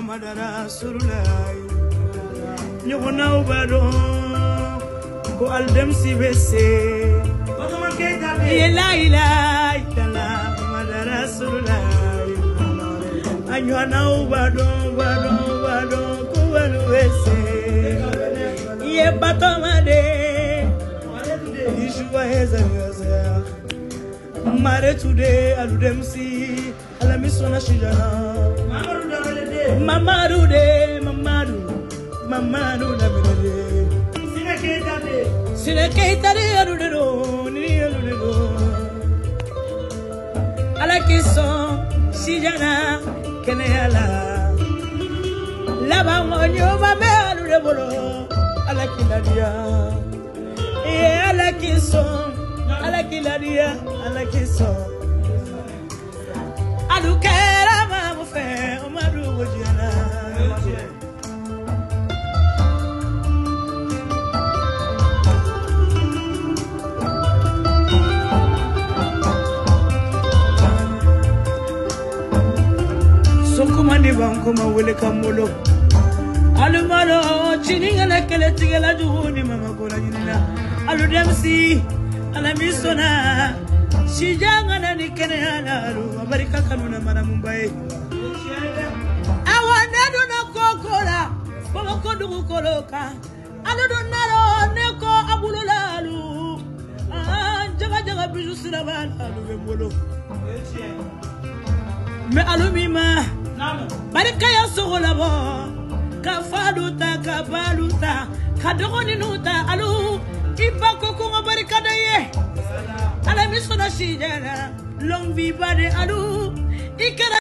Muhammad Rasulullah nyona ubado ko aldem si bese la ilaha illallah Muhammad Rasulullah anyona ubado ko walu bese ye batomade Yeshua heza mare today aludem si ala misona shijana Mamadu na bede sine keita de aludo ni aludo ala kiso shijana kenela laba ngonyo ba me aludo bolo ala kiladia ala kiso ala kiladia ala kiso alukera ma fe omadu wojana sokumandi banko ma wele kamolo alumalo chininga na kele tigela juhuni mama kola nyina aludemsi ala misona shijanga na nikene halalu abarika kanuna mana mumbai awana dona kokola boko dugu koloka aludo nalo neko abululalu jaga biju siraban alu bembolo me alumima barika ya sogola bo kafaluta kabaluta kadogoni nuta alu ipako ko barika daye ala misona shijana long vie bade alu ikara